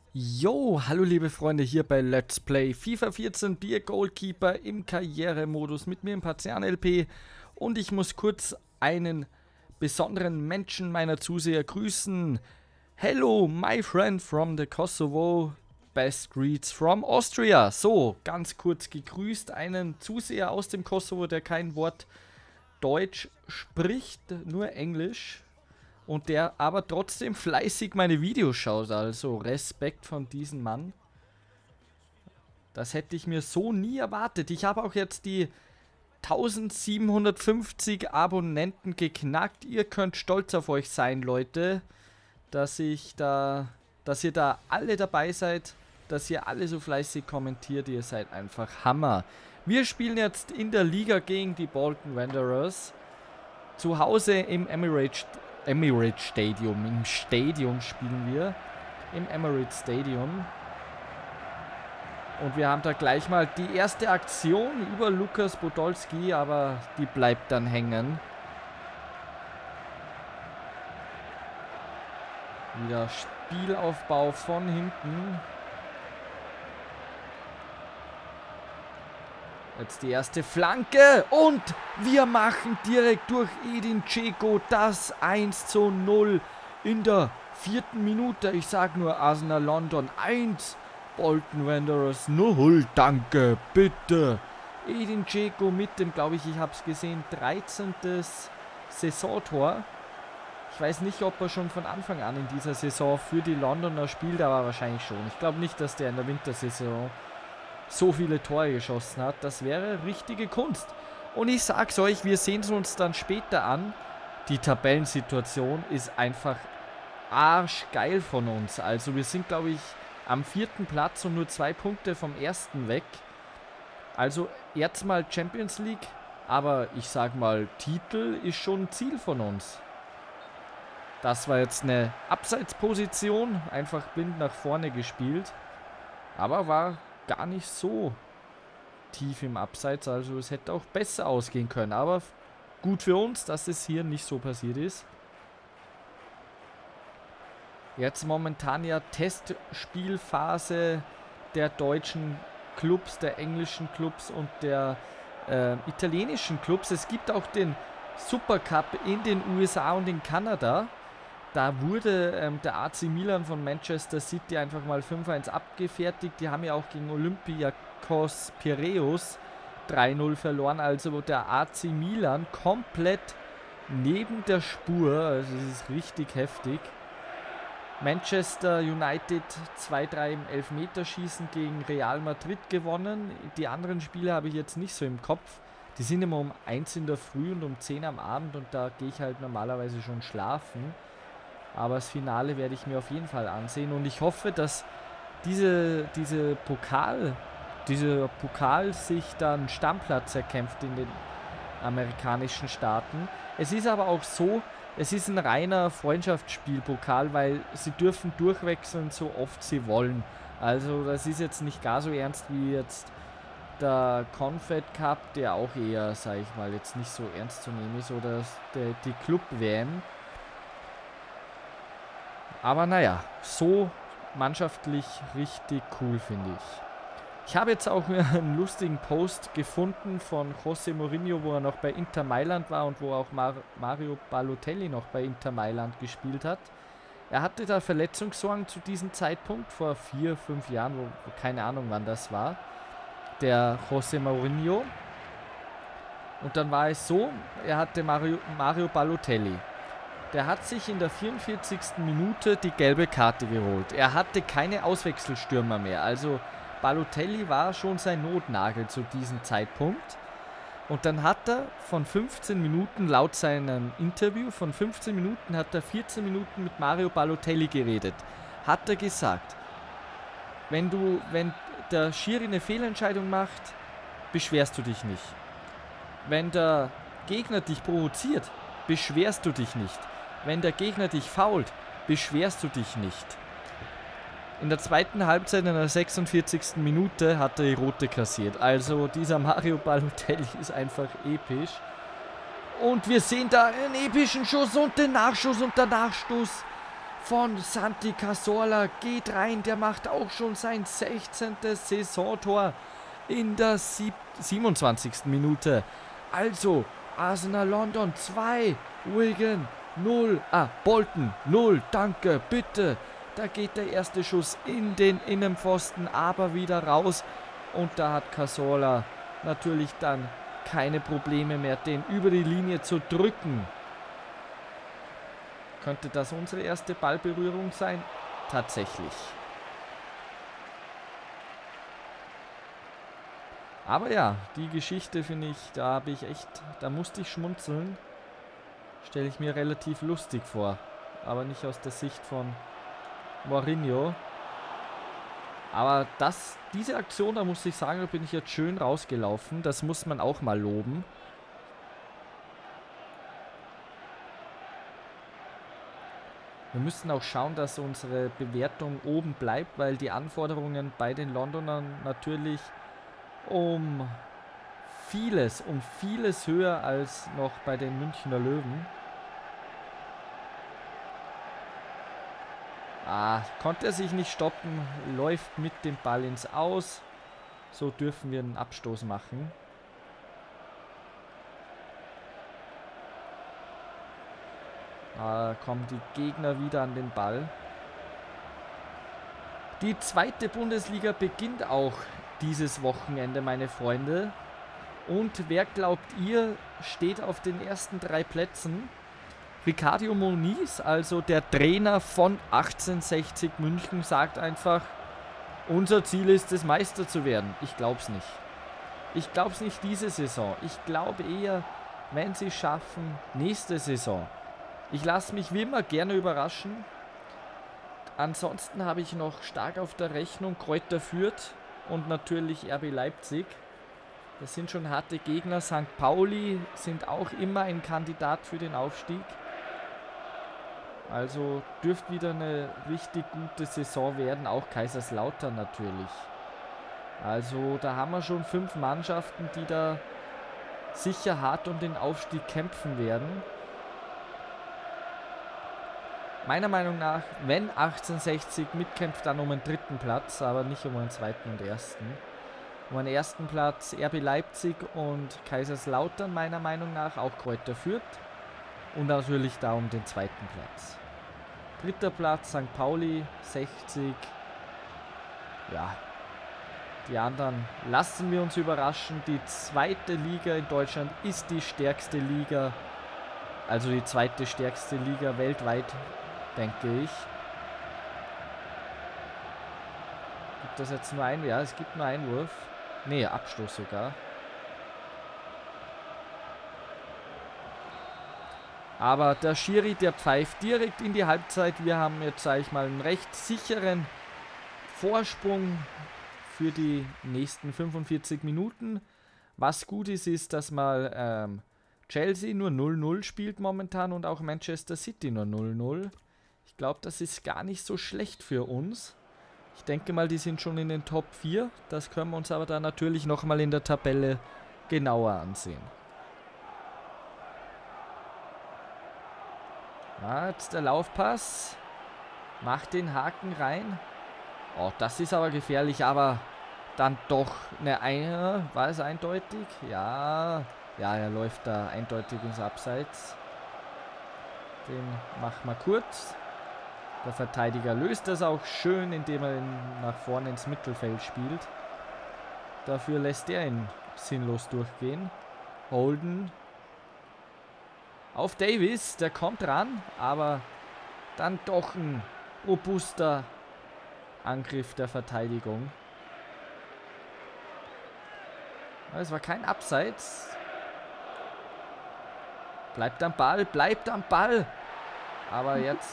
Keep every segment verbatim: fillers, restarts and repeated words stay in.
Jo, hallo liebe Freunde hier bei Let's Play FIFA vierzehn Bier Goalkeeper im Karrieremodus mit mir im Partian L P und ich muss kurz einen besonderen Menschen meiner Zuseher grüßen. Hello, my friend from the Kosovo, best greets from Austria. So, ganz kurz gegrüßt, einen Zuseher aus dem Kosovo, der kein Wort Deutsch spricht, nur Englisch. Und der aber trotzdem fleißig meine Videos schaut, also Respekt von diesem Mann. Das hätte ich mir so nie erwartet. Ich habe auch jetzt die eintausendsiebenhundertfünfzig Abonnenten geknackt. Ihr könnt stolz auf euch sein, Leute, dass ich da, dass ihr da alle dabei seid, dass ihr alle so fleißig kommentiert. Ihr seid einfach Hammer. Wir spielen jetzt in der Liga gegen die Bolton Wanderers. Zu Hause im Emirates Emirates Stadium. Im Stadion spielen wir. Im Emirates Stadium. Und wir haben da gleich mal die erste Aktion über Lukas Podolski, aber die bleibt dann hängen. Wieder Spielaufbau von hinten. Jetzt die erste Flanke und wir machen direkt durch Edin Dzeko das eins zu null in der vierten Minute. Ich sag nur Arsenal London eins, Bolton Wanderers null. Danke, bitte. Edin Dzeko mit dem, glaube ich, ich habe es gesehen, dreizehnten Saisontor. Ich weiß nicht, ob er schon von Anfang an in dieser Saison für die Londoner spielt, aber wahrscheinlich schon. Ich glaube nicht, dass der in der Wintersaison so viele Tore geschossen hat. Das wäre richtige Kunst. Und ich sag's euch, wir sehen es uns dann später an. Die Tabellensituation ist einfach arschgeil von uns. Also wir sind, glaube ich, am vierten Platz und nur zwei Punkte vom ersten weg. Also jetzt mal Champions League, aber ich sag mal, Titel ist schon ein Ziel von uns. Das war jetzt eine Abseitsposition, einfach blind nach vorne gespielt. Aber war gar nicht so tief im Abseits, also es hätte auch besser ausgehen können, aber gut für uns, dass es hier nicht so passiert ist. Jetzt momentan ja Testspielphase der deutschen Clubs, der englischen Clubs und der äh, italienischen Clubs. Es gibt auch den Supercup in den U S A und in Kanada. Da wurde ähm, der A C Milan von Manchester City einfach mal fünf eins abgefertigt. Die haben ja auch gegen Olympiakos Piräus drei null verloren. Also der A C Milan komplett neben der Spur. Also es ist richtig heftig. Manchester United zwei drei im Elfmeterschießen gegen Real Madrid gewonnen. Die anderen Spiele habe ich jetzt nicht so im Kopf. Die sind immer um eins in der Früh und um zehn am Abend und da gehe ich halt normalerweise schon schlafen. Aber das Finale werde ich mir auf jeden Fall ansehen. Und ich hoffe, dass diese, diese Pokal, dieser Pokal sich dann Stammplatz erkämpft in den amerikanischen Staaten. Es ist aber auch so, es ist ein reiner Freundschaftsspielpokal, weil sie dürfen durchwechseln, so oft sie wollen. Also das ist jetzt nicht gar so ernst wie jetzt der Confed Cup, der auch eher, sage ich mal, jetzt nicht so ernst zu nehmen ist. Oder der, die Club-W M. Aber naja, so mannschaftlich richtig cool, finde ich. Ich habe jetzt auch einen lustigen Post gefunden von José Mourinho, wo er noch bei Inter Mailand war und wo auch Mar Mario Balotelli noch bei Inter Mailand gespielt hat. Er hatte da Verletzungssorgen zu diesem Zeitpunkt, vor vier, fünf Jahren, wo, wo keine Ahnung wann das war, der José Mourinho. Und dann war es so, er hatte Mario, Mario Balotelli. Der hat sich in der vierundvierzigsten Minute die gelbe Karte geholt. Er hatte keine Auswechselstürmer mehr. Also Balotelli war schon sein Notnagel zu diesem Zeitpunkt. Und dann hat er von fünfzehn Minuten, laut seinem Interview, von fünfzehn Minuten hat er vierzehn Minuten mit Mario Balotelli geredet. Hat er gesagt, wenn du, wenn der Schiri eine Fehlentscheidung macht, beschwerst du dich nicht. Wenn der Gegner dich provoziert, beschwerst du dich nicht. Wenn der Gegner dich fault, beschwerst du dich nicht. In der zweiten Halbzeit, in der sechsundvierzigsten Minute, hat er die rote kassiert. Also dieser Mario Balotelli ist einfach episch. Und wir sehen da einen epischen Schuss und den Nachschuss und der Nachstoß von Santi Cazorla geht rein. Der macht auch schon sein sechzehntes Saisontor in der siebenundzwanzigsten Minute. Also Arsenal London zwei, Wigan null, ah, Bolton null, danke, bitte. Da geht der erste Schuss in den Innenpfosten, aber wieder raus. Und da hat Cazorla natürlich dann keine Probleme mehr, den über die Linie zu drücken. Könnte das unsere erste Ballberührung sein? Tatsächlich. Aber ja, die Geschichte finde ich, da habe ich echt, da musste ich schmunzeln. Stelle ich mir relativ lustig vor. Aber nicht aus der Sicht von Mourinho. Aber das, diese Aktion, da muss ich sagen, da bin ich jetzt schön rausgelaufen. Das muss man auch mal loben. Wir müssen auch schauen, dass unsere Bewertung oben bleibt, weil die Anforderungen bei den Londonern natürlich um vieles, um vieles höher als noch bei den Münchner Löwen. Ah, konnte er sich nicht stoppen, läuft mit dem Ball ins Aus. So dürfen wir einen Abstoß machen. Da kommen die Gegner wieder an den Ball. Die zweite Bundesliga beginnt auch dieses Wochenende, meine Freunde. Und wer glaubt ihr, steht auf den ersten drei Plätzen? Ricardo Moniz, also der Trainer von achtzehnhundertsechzig München, sagt einfach, unser Ziel ist es, Meister zu werden. Ich glaube es nicht. Ich glaube es nicht diese Saison. Ich glaube eher, wenn sie es schaffen, nächste Saison. Ich lasse mich wie immer gerne überraschen. Ansonsten habe ich noch stark auf der Rechnung Kräuter Fürth und natürlich R B Leipzig. Das sind schon harte Gegner. Sankt Pauli sind auch immer ein Kandidat für den Aufstieg. Also dürfte wieder eine richtig gute Saison werden. Auch Kaiserslautern natürlich. Also da haben wir schon fünf Mannschaften, die da sicher hart um den Aufstieg kämpfen werden. Meiner Meinung nach, wenn achtzehnhundertsechzig mitkämpft, dann um einen dritten Platz, aber nicht um einen zweiten und ersten. Um einen ersten Platz R B Leipzig und Kaiserslautern, meiner Meinung nach, auch Kräuter Fürth. Und natürlich da um den zweiten Platz. Dritter Platz Sankt Pauli, sechzig. Ja, die anderen lassen wir uns überraschen. Die zweite Liga in Deutschland ist die stärkste Liga. Also die zweite stärkste Liga weltweit, denke ich. Gibt das jetzt nur einen? Ja, es gibt nur Einwurf. Nee, Abstoß sogar. Aber der Schiri, der pfeift direkt in die Halbzeit. Wir haben jetzt, sage ich mal, einen recht sicheren Vorsprung für die nächsten fünfundvierzig Minuten. Was gut ist, ist, dass mal ähm, Chelsea nur null null spielt momentan und auch Manchester City nur null null. Ich glaube, das ist gar nicht so schlecht für uns. Ich denke mal, die sind schon in den Top vier. Das können wir uns aber dann natürlich nochmal in der Tabelle genauer ansehen. Ja, jetzt der Laufpass. Macht den Haken rein. Oh, das ist aber gefährlich, aber dann doch eine eine. War es eindeutig? Ja. Ja, er läuft da eindeutig ins Abseits. Den machen wir kurz. Der Verteidiger löst das auch schön, indem er ihn nach vorne ins Mittelfeld spielt. Dafür lässt er ihn sinnlos durchgehen. Holden. Auf Davis, der kommt ran, aber dann doch ein robuster Angriff der Verteidigung. Es war kein Abseits. Bleibt am Ball, bleibt am Ball. Aber jetzt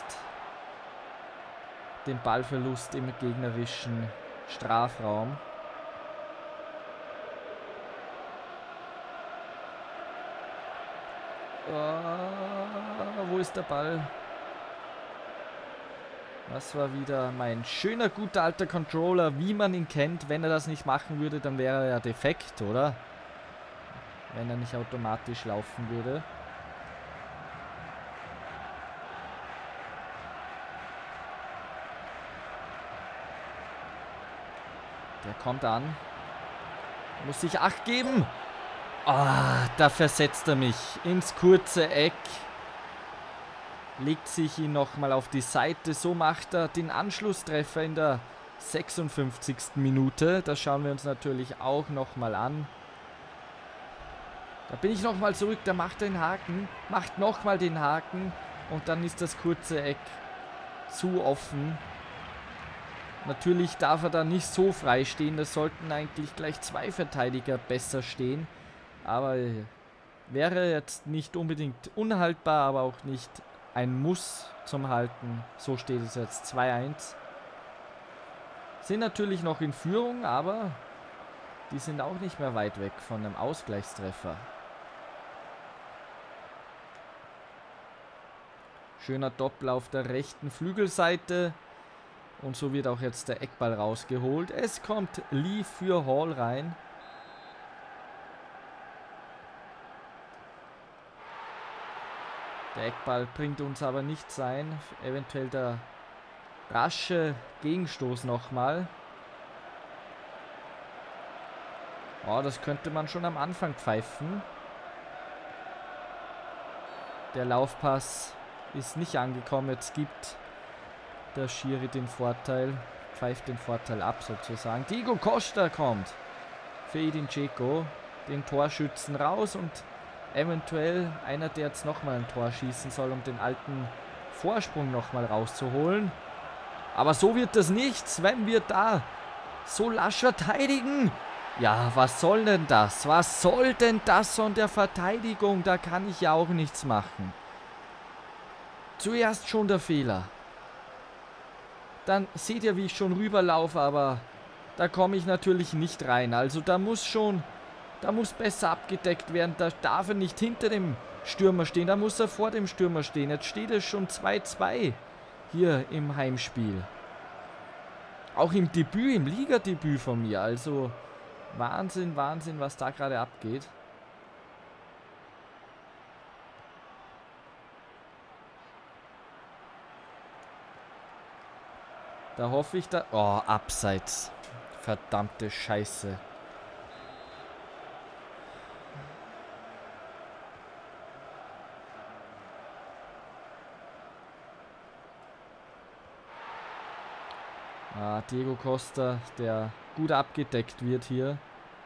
den Ballverlust im gegnerischen Strafraum. Oh, wo ist der Ball? Das war wieder mein schöner, guter alter Controller, wie man ihn kennt. Wenn er das nicht machen würde, dann wäre er ja defekt, oder? Wenn er nicht automatisch laufen würde. Der kommt an. Muss sich Acht geben. Ah, da versetzt er mich ins kurze Eck. Legt sich ihn nochmal auf die Seite. So macht er den Anschlusstreffer in der sechsundfünfzigsten Minute. Das schauen wir uns natürlich auch nochmal an. Da bin ich nochmal zurück. Da macht er den Haken. Macht nochmal den Haken. Und dann ist das kurze Eck zu offen. Natürlich darf er da nicht so frei stehen. Da sollten eigentlich gleich zwei Verteidiger besser stehen. Aber wäre jetzt nicht unbedingt unhaltbar, aber auch nicht ein Muss zum Halten. So steht es jetzt zwei eins. Sind natürlich noch in Führung, aber die sind auch nicht mehr weit weg von einem Ausgleichstreffer. Schöner Doppel auf der rechten Flügelseite. Und so wird auch jetzt der Eckball rausgeholt. Es kommt Lee für Hall rein. Der Eckball bringt uns aber nichts ein. Eventuell der rasche Gegenstoß nochmal. Oh, das könnte man schon am Anfang pfeifen. Der Laufpass ist nicht angekommen. Jetzt gibt der Schiri den Vorteil. Pfeift den Vorteil ab sozusagen. Diego Costa kommt für Edin Dzeko. Den Torschützen raus und eventuell einer, der jetzt nochmal ein Tor schießen soll, um den alten Vorsprung nochmal rauszuholen. Aber so wird das nichts, wenn wir da so lasch verteidigen. Ja, was soll denn das? Was soll denn das von der Verteidigung? Da kann ich ja auch nichts machen. Zuerst schon der Fehler. Dann seht ihr, wie ich schon rüberlaufe, aber da komme ich natürlich nicht rein. Also da muss schon... Da muss besser abgedeckt werden. Da darf er nicht hinter dem Stürmer stehen. Da muss er vor dem Stürmer stehen. Jetzt steht es schon zwei zwei hier im Heimspiel. Auch im Debüt, im Ligadebüt von mir. Also Wahnsinn, Wahnsinn, was da gerade abgeht. Da hoffe ich da... Oh, abseits. Verdammte Scheiße. Ah, Diego Costa, der gut abgedeckt wird hier.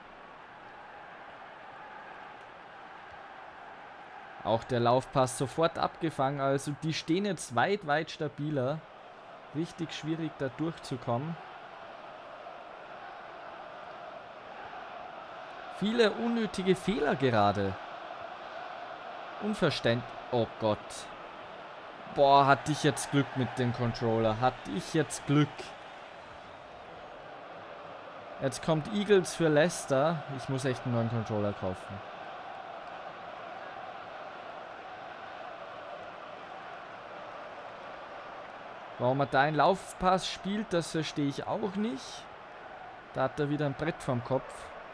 Auch der Laufpass sofort abgefangen. Also die stehen jetzt weit, weit stabiler. Richtig schwierig da durchzukommen. Viele unnötige Fehler gerade. Unverständlich. Oh Gott. Boah, hatte ich jetzt Glück mit dem Controller. Hatte ich jetzt Glück. Jetzt kommt Eagles für Leicester. Ich muss echt einen neuen Controller kaufen. Warum er da einen Laufpass spielt, das verstehe ich auch nicht. Da hat er wieder ein Brett vom Kopf.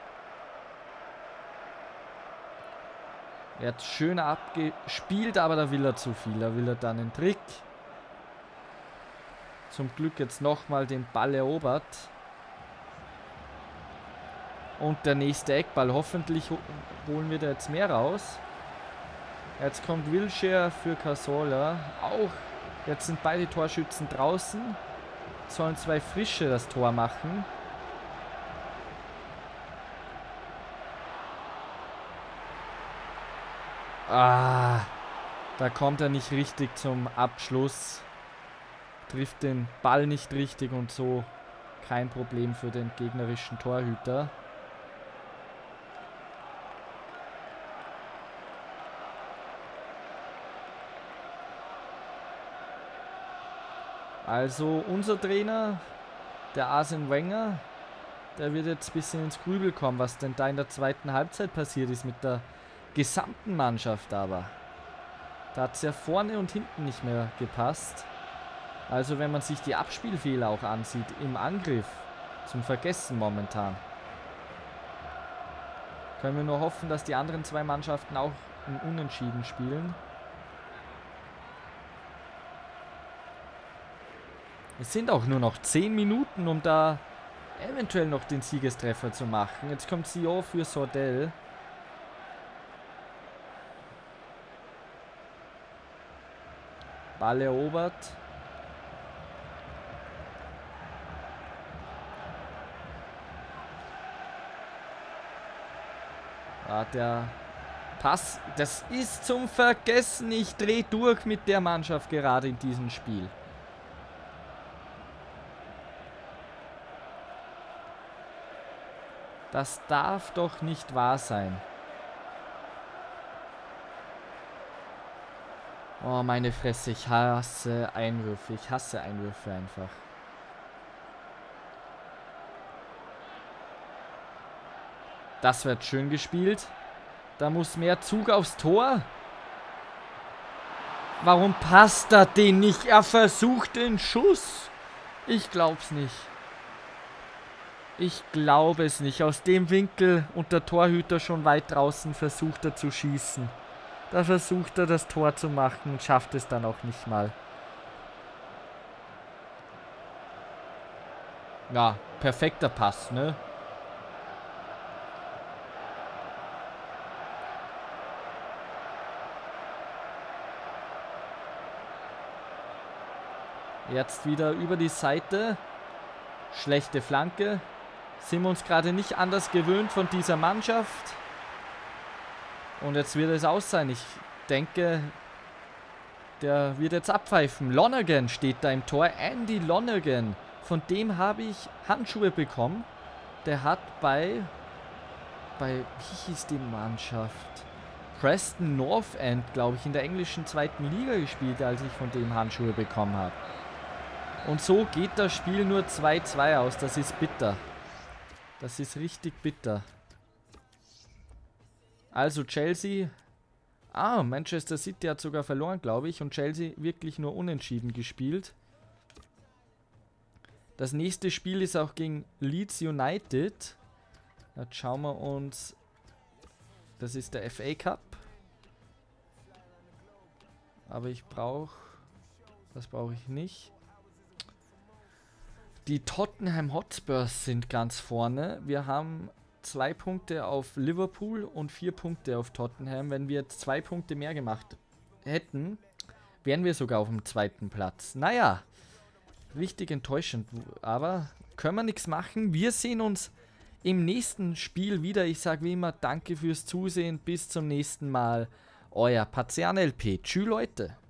Er hat schön abgespielt, aber da will er zu viel. Da will er dann einen Trick. Zum Glück jetzt nochmal den Ball erobert. Und der nächste Eckball. Hoffentlich holen wir da jetzt mehr raus. Jetzt kommt Wilshere für Cazorla. Auch jetzt sind beide Torschützen draußen. Sollen zwei Frische das Tor machen. Ah, da kommt er nicht richtig zum Abschluss. Trifft den Ball nicht richtig und so kein Problem für den gegnerischen Torhüter. Also unser Trainer, der Arsene Wenger, der wird jetzt ein bisschen ins Grübel kommen, was denn da in der zweiten Halbzeit passiert ist mit der gesamten Mannschaft aber. Da hat es ja vorne und hinten nicht mehr gepasst. Also wenn man sich die Abspielfehler auch ansieht im Angriff, zum Vergessen momentan. Können wir nur hoffen, dass die anderen zwei Mannschaften auch ein Unentschieden spielen. Es sind auch nur noch zehn Minuten, um da eventuell noch den Siegestreffer zu machen. Jetzt kommt Sion für Sordell. Ball erobert. Ah, der Pass, das ist zum Vergessen. Ich drehe durch mit der Mannschaft gerade in diesem Spiel. Das darf doch nicht wahr sein. Oh, meine Fresse, ich hasse Einwürfe. Ich hasse Einwürfe einfach. Das wird schön gespielt. Da muss mehr Zug aufs Tor. Warum passt er den nicht? Er versucht den Schuss. Ich glaub's nicht. Ich glaube es nicht. Aus dem Winkel und der Torhüter schon weit draußen versucht er zu schießen. Da versucht er das Tor zu machen und schafft es dann auch nicht mal. Ja, perfekter Pass, ne? Jetzt wieder über die Seite. Schlechte Flanke. Sind wir uns gerade nicht anders gewöhnt von dieser Mannschaft. Und jetzt wird es aus sein. Ich denke, der wird jetzt abpfeifen. Lonergan steht da im Tor. Andy Lonergan. Von dem habe ich Handschuhe bekommen. Der hat bei... Bei... Wie hieß die Mannschaft? Preston North End, glaube ich, in der englischen zweiten Liga gespielt, als ich von dem Handschuhe bekommen habe. Und so geht das Spiel nur zwei zwei aus. Das ist bitter. Das ist richtig bitter. Also Chelsea. Ah, Manchester City hat sogar verloren, glaube ich. Und Chelsea wirklich nur unentschieden gespielt. Das nächste Spiel ist auch gegen Leeds United. Jetzt schauen wir uns... Das ist der F A Cup. Aber ich brauche... Das brauche ich nicht. Die Tottenham Hotspurs sind ganz vorne. Wir haben zwei Punkte auf Liverpool und vier Punkte auf Tottenham. Wenn wir jetzt zwei Punkte mehr gemacht hätten, wären wir sogar auf dem zweiten Platz. Naja, richtig enttäuschend. Aber können wir nichts machen. Wir sehen uns im nächsten Spiel wieder. Ich sage wie immer, danke fürs Zusehen. Bis zum nächsten Mal. Euer Pazian L P. Tschüss, Leute.